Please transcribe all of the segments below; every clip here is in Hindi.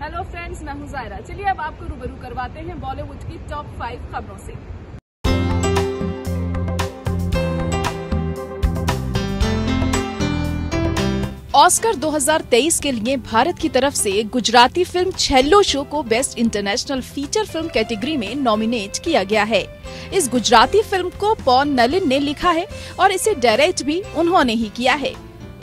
हेलो फ्रेंड्स, मैं हूं जायरा। चलिए अब आपको रूबरू करवाते हैं बॉलीवुड की टॉप 5 खबरों से। ऑस्कर 2023 के लिए भारत की तरफ से गुजराती फिल्म छेल्लो शो को best international feature film category में नॉमिनेट किया गया है। इस गुजराती फिल्म को पॉन नलिन ने लिखा है और इसे डायरेक्ट भी उन्होंने ही किया है।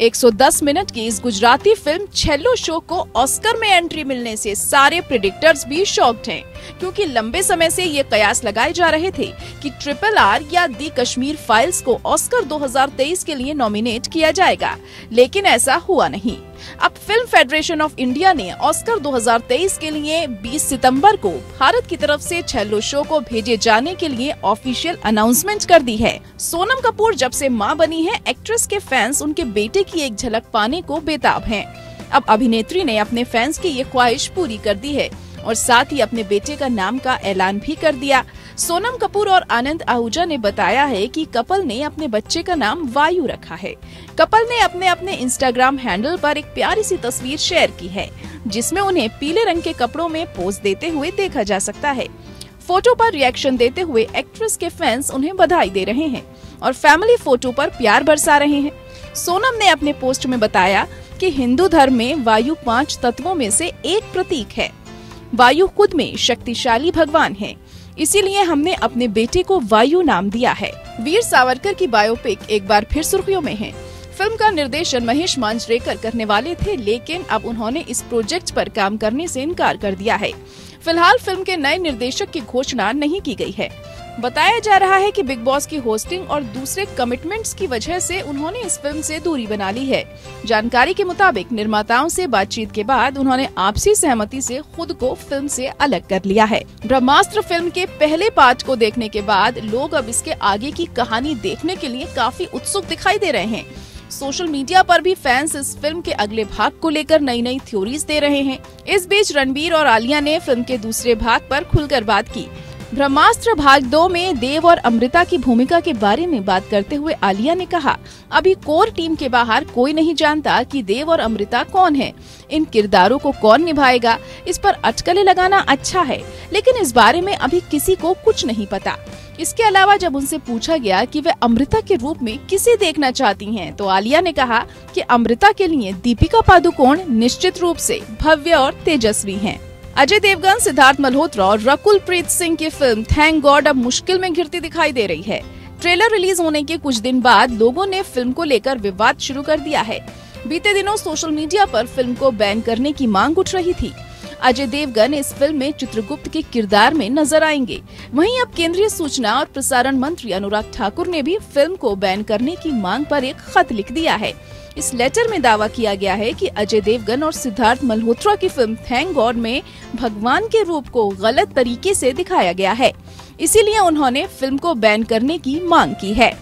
110 मिनट की इस गुजराती फिल्म छेल्लो शो को ऑस्कर में एंट्री मिलने से सारे प्रेडिक्टर्स भी शॉक्ड हैं, क्योंकि लंबे समय से ये कयास लगाए जा रहे थे कि RRR या दी कश्मीर फाइल्स को ऑस्कर 2023 के लिए नॉमिनेट किया जाएगा, लेकिन ऐसा हुआ नहीं। अब फिल्म फेडरेशन ऑफ इंडिया ने ऑस्कर 2023 के लिए 20 सितंबर को भारत की तरफ से छेल्लो शो को भेजे जाने के लिए ऑफिशियल अनाउंसमेंट कर दी है। सोनम कपूर जब से मां बनी है, एक्ट्रेस के फैंस उनके बेटे की एक झलक पाने को बेताब हैं। अब अभिनेत्री ने अपने फैंस की ये ख्वाहिश पूरी कर दी है और साथ ही अपने बेटे का नाम का ऐलान भी कर दिया। सोनम कपूर और आनंद आहूजा ने बताया है कि कपल ने अपने बच्चे का नाम वायु रखा है। कपल ने अपने इंस्टाग्राम हैंडल पर एक प्यारी सी तस्वीर शेयर की है, जिसमें उन्हें पीले रंग के कपड़ों में पोज देते हुए देखा जा सकता है। फोटो पर रिएक्शन देते हुए एक्ट्रेस के फैंस उन्हें बधाई दे रहे हैं और फैमिली फोटो पर प्यार बरसा रहे हैं। सोनम ने अपने पोस्ट में बताया कि हिंदू धर्म में वायु 5 तत्वों में से एक प्रतीक है। वायु खुद में शक्तिशाली भगवान है, इसीलिए हमने अपने बेटे को वायु नाम दिया है। वीर सावरकर की बायोपिक एक बार फिर सुर्खियों में है। फिल्म का निर्देशन महेश मांजरेकर करने वाले थे, लेकिन अब उन्होंने इस प्रोजेक्ट पर काम करने से इनकार कर दिया है। फिलहाल फिल्म के नए निर्देशक की घोषणा नहीं की गई है। बताया जा रहा है कि बिग बॉस की होस्टिंग और दूसरे कमिटमेंट्स की वजह से उन्होंने इस फिल्म से दूरी बना ली है। जानकारी के मुताबिक निर्माताओं से बातचीत के बाद उन्होंने आपसी सहमति से खुद को फिल्म से अलग कर लिया है। ब्रह्मास्त्र फिल्म के पहले पार्ट को देखने के बाद लोग अब इसके आगे की कहानी देखने के लिए काफी उत्सुक दिखाई दे रहे हैं। सोशल मीडिया पर भी फैंस इस फिल्म के अगले भाग को लेकर नई थ्योरीज दे रहे हैं। इस बीच रणबीर और आलिया ने फिल्म के दूसरे भाग पर खुलकर बात की। ब्रह्मास्त्र भाग 2 में देव और अमृता की भूमिका के बारे में बात करते हुए आलिया ने कहा, अभी कोर टीम के बाहर कोई नहीं जानता कि देव और अमृता कौन है। इन किरदारों को कौन निभाएगा, इस पर अटकलें लगाना अच्छा है, लेकिन इस बारे में अभी किसी को कुछ नहीं पता। इसके अलावा जब उनसे पूछा गया कि वे अमृता के रूप में किसे देखना चाहती हैं, तो आलिया ने कहा कि अमृता के लिए दीपिका पादुकोण निश्चित रूप से भव्य और तेजस्वी हैं। अजय देवगन, सिद्धार्थ मल्होत्रा और रकुल प्रीत सिंह की फिल्म थैंक गॉड अब मुश्किल में घिरती दिखाई दे रही है। ट्रेलर रिलीज होने के कुछ दिन बाद लोगों ने फिल्म को लेकर विवाद शुरू कर दिया है। बीते दिनों सोशल मीडिया पर फिल्म को बैन करने की मांग उठ रही थी। अजय देवगन इस फिल्म में चित्रगुप्त के किरदार में नजर आएंगे। वहीं अब केंद्रीय सूचना और प्रसारण मंत्री अनुराग ठाकुर ने भी फिल्म को बैन करने की मांग पर एक खत लिख दिया है। इस लेटर में दावा किया गया है कि अजय देवगन और सिद्धार्थ मल्होत्रा की फिल्म थैंक गॉड में भगवान के रूप को गलत तरीके से दिखाया गया है, इसीलिए उन्होंने फिल्म को बैन करने की मांग की है।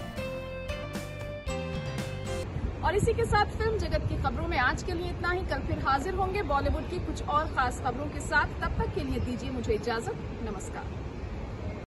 और इसी के साथ फिल्म जगत की खबरों में आज के लिए इतना ही। कल फिर हाजिर होंगे बॉलीवुड की कुछ और खास खबरों के साथ। तब तक के लिए दीजिए मुझे इजाजत। नमस्कार।